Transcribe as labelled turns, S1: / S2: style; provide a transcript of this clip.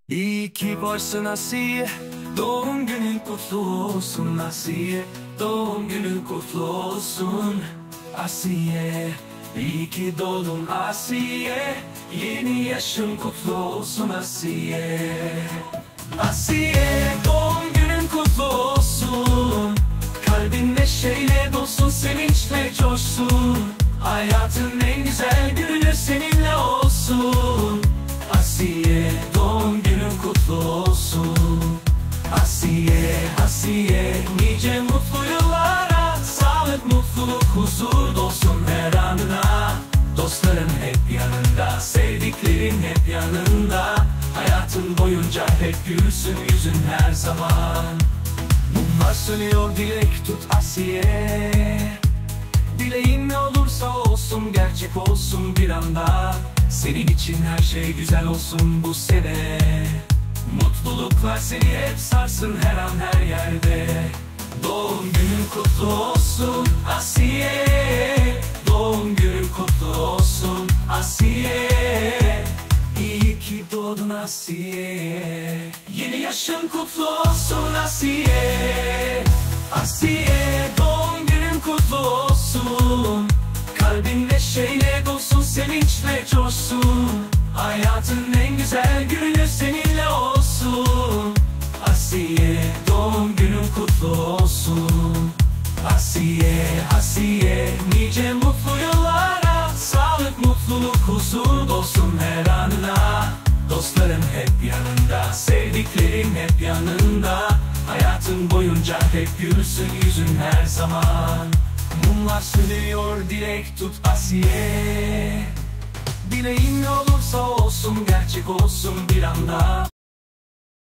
S1: İyi ki varsın Asiye, doğum günün kutlu olsun Asiye, doğum günün kutlu olsun Asiye. İyi ki doğdun Asiye, yeni yaşın kutlu olsun Asiye. Asiye, doğum günün kutlu olsun, kalbin neşeyle dolsun, sevinçle coşsun, hayatın en güzel günü seninle olsun Asiye. Doğum günün kutlu olsun Asiye, Asiye. Nice mutlu yıllara, sağlık, mutluluk, huzur dolsun her anına. Dostların hep yanında, sevdiklerin hep yanında. Hayatın boyunca hep gülsün yüzün her zaman. Mumlar sönüyor, dilek tut Asiye. Dileğin ne olursa olsun, gerçek olsun bir anda. Senin için her şey güzel olsun bu sene. Mutluluklar seni hep sarsın her an her yerde. Doğum günün kutlu olsun Asiye, doğum günün kutlu olsun Asiye. İyi ki doğdun Asiye, yeni yaşın kutlu olsun Asiye. Asiye, doğum günün kutlu olsun, kalbin neşeyle dolsun, sevinçle coşsun, hayatın en güzel günü seninle olsun Asiye. Doğum günün kutlu olsun Asiye, Asiye. Nice mutlu yıllara, sağlık, mutluluk, huzur dolsun her anına. Dostların hep yanında, sevdiklerin hep yanında. Hayatın boyunca hep gülsün yüzün her zaman. Mumlar sönüyor, dilek tut Asiye. Dileğin ne olursa olsun, gerçek olsun bir anda.